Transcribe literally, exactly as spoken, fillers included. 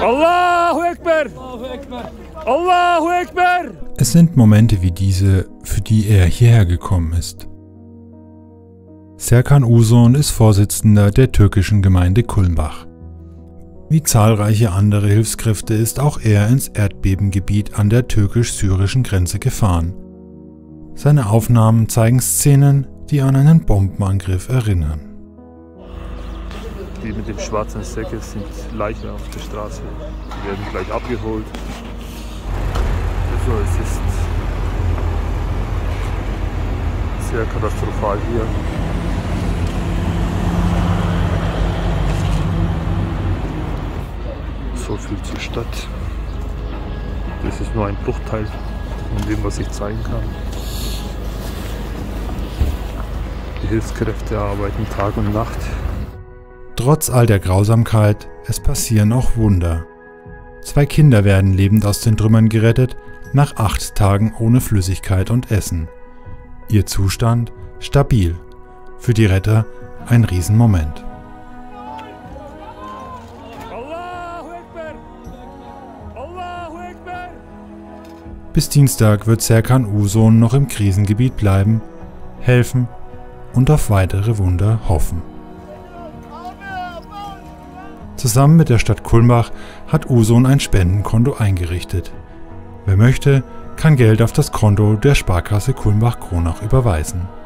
Allahu Akbar! Allahu Akbar! Es sind Momente wie diese, für die er hierher gekommen ist. Serkan Uzun ist Vorsitzender der türkischen Gemeinde Kulmbach. Wie zahlreiche andere Hilfskräfte ist auch er ins Erdbebengebiet an der türkisch-syrischen Grenze gefahren. Seine Aufnahmen zeigen Szenen, die an einen Bombenangriff erinnern. Die mit dem schwarzen Säcke sind Leichen auf der Straße. Die werden gleich abgeholt. Also es ist sehr katastrophal hier. So viel zur Stadt. Das ist nur ein Bruchteil von dem, was ich zeigen kann. Die Hilfskräfte arbeiten Tag und Nacht. Trotz all der Grausamkeit, es passieren auch Wunder. Zwei Kinder werden lebend aus den Trümmern gerettet, nach acht Tagen ohne Flüssigkeit und Essen. Ihr Zustand stabil. Für die Retter ein Riesenmoment. Bis Dienstag wird Serkan Uzun noch im Krisengebiet bleiben, helfen und auf weitere Wunder hoffen. Zusammen mit der Stadt Kulmbach hat Uzun ein Spendenkonto eingerichtet. Wer möchte, kann Geld auf das Konto der Sparkasse Kulmbach-Kronach überweisen.